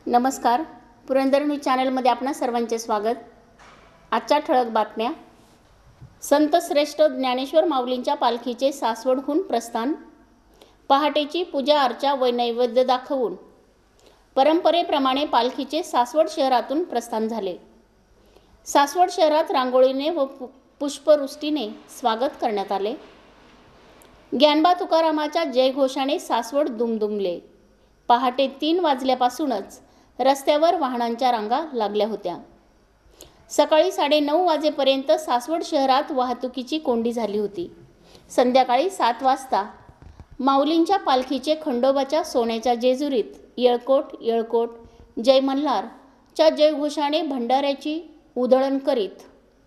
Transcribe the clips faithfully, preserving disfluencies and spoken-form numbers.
नमस्कार. पुरंदर न्यूज चॅनलमध्ये आपणा सर्वांचे स्वागत. आजच्या ठळक बातम्या. संत श्रेष्ठ ज्ञानेश्वर माऊलींच्या पालखीचे सासवडहून प्रस्थान. पहाटेची पूजा अर्चा व नैवेद्य दाखवून परंपरेप्रमाणे पालखीचे सासवड शहरातून प्रस्थान झाले. सासवड शहरात रांगोळीने व पुष्पवृष्टीने स्वागत करण्यात आले. ज्ञानबा तुकारामाच्या जयघोषाने सासवड दुमदुमले. पहाटे तीन वाजल्यापासूनच रस्त्यावर वाहनांच्या रांगा लागल्या होत्या. सकाळी साडेनऊ वाजेपर्यंत सासवड शहरात वाहतुकीची कोंडी झाली होती. संध्याकाळी सात वाजता माऊलींच्या पालखीचे खंडोबाच्या सोन्याच्या जेजुरीत येळकोट येळकोट जय मल्हारच्या जयघोषाने भंडाऱ्याची उधळण करीत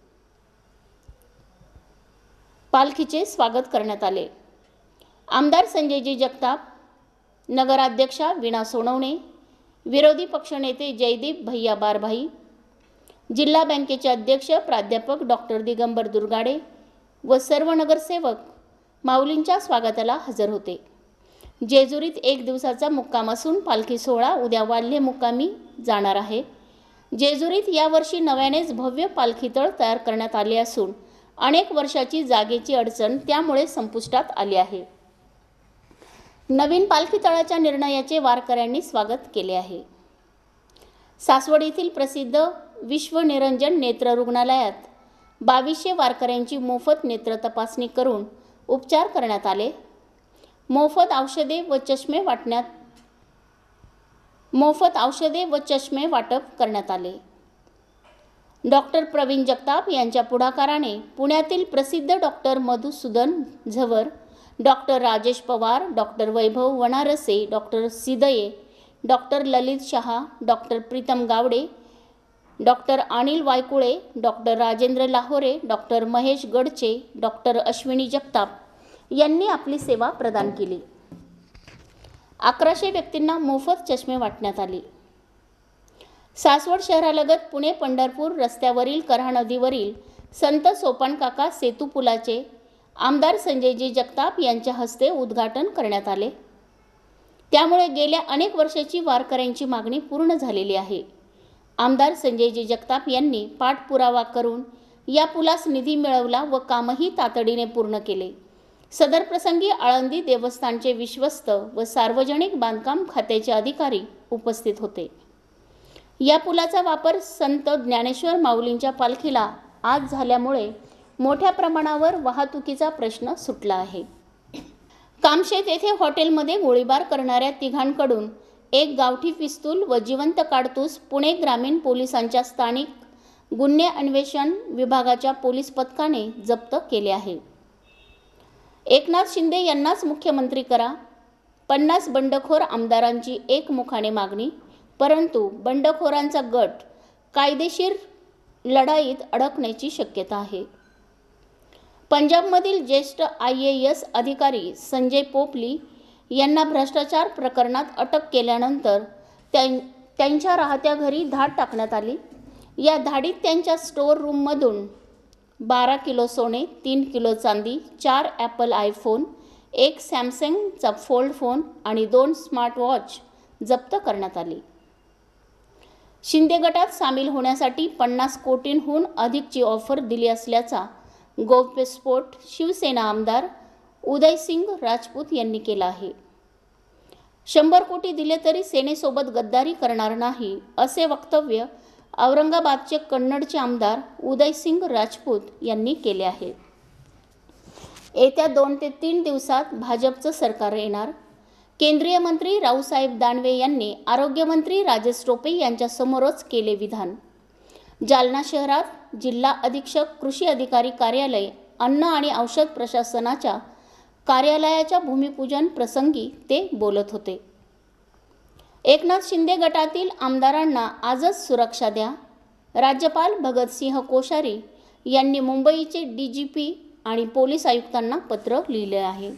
पालखीचे स्वागत करण्यात आले. आमदार संजयजी जगताप, नगराध्यक्षा वीणा सोनवणे, विरोधी पक्षनेते जयदीप भैया बारभाई, जिल्हा बँकेचे अध्यक्ष प्राध्यापक डॉक्टर दिगंबर दुर्गाडे व सर्व नगरसेवक माऊलींच्या स्वागताला हजर होते. जेजुरीत एक दिवसाचा मुक्काम असून पालखी सोहळा उद्या वाल्हे मुक्कामी जाणार आहे. जेजुरीत यावर्षी नव्यानेच भव्य पालखीतळ तयार करण्यात आले असून अनेक वर्षाची जागेची अडचण त्यामुळे संपुष्टात आली आहे. नवीन पालखी तळाच्या निर्णयाचे वारकऱ्यांनी स्वागत केले आहे. सासवड येथील प्रसिद्ध विश्वनिरंजन नेत्र रुग्णालयात बावीसशे वारकऱ्यांची मोफत नेत्र तपासणी करून उपचार करण्यात आले. मोफत औषधे व चष्मे वाटण्यात मोफत औषधे व चष्मे वाटप करण्यात आले. डॉक्टर प्रवीण जगताप यांच्या पुढाकाराने पुण्यातील प्रसिद्ध doctor Madhusudan Zawar, doctor Rajesh Pawar, doctor Vaibhav Vanarase, doctor Sidaye, doctor Lalit Shah, doctor Pritam Gawade, doctor Anil Waykule, doctor Rajendra Lahore, doctor Mahesh Gadche, doctor Ashwini Jagtap यांनी आपली सेवा प्रदान केली. अकराशे व्यक्तींना मोफत चष्मे वाटण्यात आले. सासवड शहरालगत पुणे पंढरपूर रस्त्यावरील कऱ्हा नदीवरील संत सोपानकाका सेतू पुलाचे आमदार संजयजी जगताप यांच्या हस्ते उद्घाटन करण्यात आले. त्यामुळे गेल्या अनेक वर्षाची वारकऱ्यांची मागणी पूर्ण झालेली आहे. आमदार संजयजी जगताप यांनी पाठपुरावा करून या पुलास निधी मिळवला व कामही तातडीने पूर्ण केले. सदर प्रसंगी आळंदी देवस्थानचे विश्वस्त व सार्वजनिक बांधकाम खात्याचे अधिकारी उपस्थित होते. या पुलाचा वापर संत ज्ञानेश्वर माऊलींच्या पालखीला आज झाल्यामुळे मोठ्या प्रमाणावर वाहतुकीचा प्रश्न सुटला आहे. कामशेत येथे हॉटेलमध्ये गोळीबार करणाऱ्या तिघांकडून एक गावठी पिस्तूल व जिवंत काडतूस पुणे ग्रामीण पोलिसांच्या स्थानिक गुन्हे अन्वेषण विभागाच्या पोलीस पथकाने जप्त केले आहे. एकनाथ शिंदे यांनाच मुख्यमंत्री करा, पन्नास बंडखोर आमदारांची एकमुखाने मागणी. परंतु बंडखोरांचा गट कायदेशीर लढाईत अडकण्याची शक्यता आहे. पंजाबमधील ज्येष्ठ आय ए एस अधिकारी संजय पोपली यांना भ्रष्टाचार प्रकरणात अटक केल्यानंतर त्यां त्यांच्या राहत्या घरी धाड टाकण्यात आली. या धाडीत त्यांच्या स्टोअर रूममधून बारा किलो सोने, तीन किलो चांदी, चार ॲपल आयफोन, एक सॅमसंगचा फोल्ड फोन आणि दोन स्मार्टवॉच जप्त करण्यात आली. शिंदे गटात सामील होण्यासाठी पन्नास कोटींहून अधिकची ऑफर दिली असल्याचा गौप्यस्फोट शिवसेना आमदार उदयसिंग राजपूत यांनी केला आहे. शंभर कोटी दिले तरी सेनेसोबत गद्दारी करणार नाही असे वक्तव्य औरंगाबादचे कन्नडचे आमदार उदयसिंग राजपूत यांनी केले आहे. येत्या दोन ते तीन दिवसात भाजपचं सरकार येणार. केंद्रीय मंत्री रावसाहेब दानवे यांनी आरोग्यमंत्री राजेश टोपे यांच्यासमोरच केले विधान. जालना शहरात जिल्हा अधीक्षक कृषी अधिकारी कार्यालय अन्न आणि औषध प्रशासनाच्या कार्यालयाच्या भूमिपूजन प्रसंगी ते बोलत होते. एकनाथ शिंदे गटातील आमदारांना आजच सुरक्षा द्या. राज्यपाल भगतसिंह कोश्यारी यांनी मुंबईचे डी जी पी आणि पोलीस आयुक्तांना पत्र लिहिले आहे.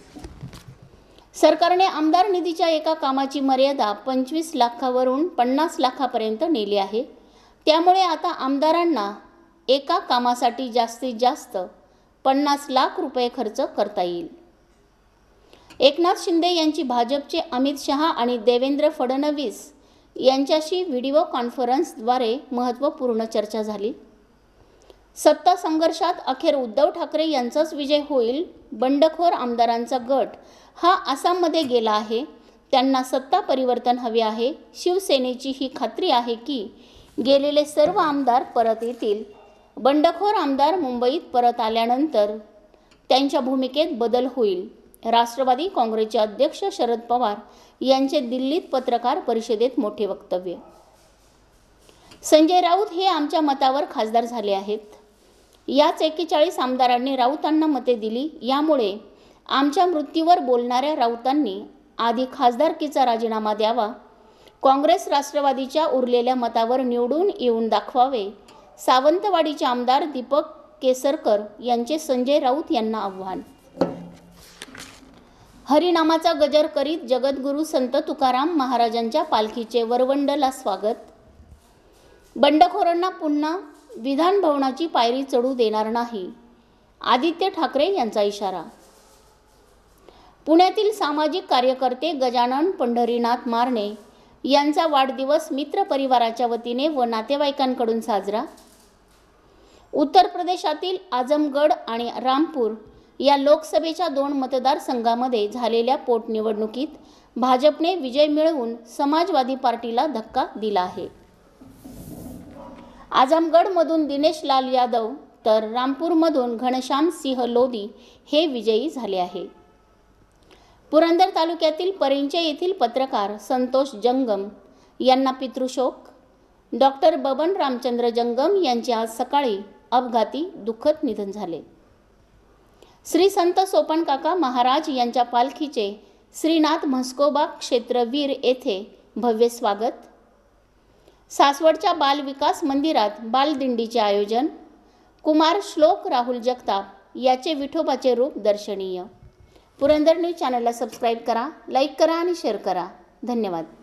सरकारने आमदार निधीच्या एका कामाची मर्यादा पंचवीस लाखावरून पन्नास लाखापर्यंत नेली आहे. त्यामुळे आता आमदारांना एका कामासाठी जास्तीत जास्त पन्नास लाख रुपये खर्च करता येईल. एकनाथ शिंदे यांची भाजपचे अमित शहा आणि देवेंद्र फडणवीस यांच्याशी व्हिडिओ कॉन्फरन्सद्वारे महत्त्वपूर्ण चर्चा झाली. सत्ता संघर्षात अखेर उद्धव ठाकरे यांचाच विजय होईल. बंडखोर आमदारांचा गट हा आसाममध्ये गेला आहे. त्यांना सत्ता परिवर्तन हवे आहे. शिवसेनेची ही खात्री आहे की गेलेले सर्व आमदार परत येतील. बंडखोर आमदार मुंबईत परत आल्यानंतर त्यांच्या भूमिकेत बदल होईल. राष्ट्रवादी काँग्रेसचे अध्यक्ष शरद पवार यांचे दिल्लीत पत्रकार परिषदेत मोठे वक्तव्य. संजय राऊत हे आमच्या मतावर खासदार झाले आहेत. याच एक्केचाळीस आमदारांनी राऊतांना मते दिली. यामुळे आमच्या मृत्यूवर बोलणाऱ्या राऊतांनी आधी खासदारकीचा राजीनामा द्यावा. काँग्रेस राष्ट्रवादीच्या उरलेल्या मतावर निवडून येऊन दाखवावे. सावंतवाडीचे आमदार दीपक केसरकर यांचे संजय राऊत यांना आव्हान. हरिनामाचा गजर करीत जगद्गुरू संत तुकाराम महाराजांच्या पालखीचे वरवंडला स्वागत. बंडखोरांना पुन्हा विधान भवनाची पायरी चढू देणार नाही, आदित्य ठाकरे यांचा इशारा. पुण्यातील सामाजिक कार्यकर्ते गजानन पंढरीनाथ मारणे यांचा वाढदिवस मित्र परिवाराच्या वतीने व नातेवाईकांकडून साजरा. उत्तर प्रदेशातील आजमगड आणि रामपूर या लोकसभेच्या दोन मतदारसंघामध्ये झालेल्या पोटनिवडणुकीत भाजपने विजय मिळवून समाजवादी पार्टीला धक्का दिला आहे. आजमगडमधून दिनेश लाल यादव तर रामपूरमधून घनश्याम सिंह लोधी हे विजयी झाले आहे. पुरंदर तालुक्यातील परिंचे येथील पत्रकार संतोष जंगम यांना पितृशोक. डॉक्टर बबन रामचंद्र जंगम यांचे आज सकाळी अपघाती दुःखद निधन झाले. श्री संत सोपन काका महाराज यांच्या पालखीचे श्रीनाथ म्हस्कोबा क्षेत्रवीर येथे भव्य स्वागत. सासवडच्या बाल विकास मंदिरात बालदिंडीचे आयोजन. कुमार श्लोक राहुल जगताप याचे विठोबाचे रूप दर्शनीय. पुरंदर न्यूज चॅनलला सबस्क्राईब करा, लाईक करा आणि शेअर करा. धन्यवाद.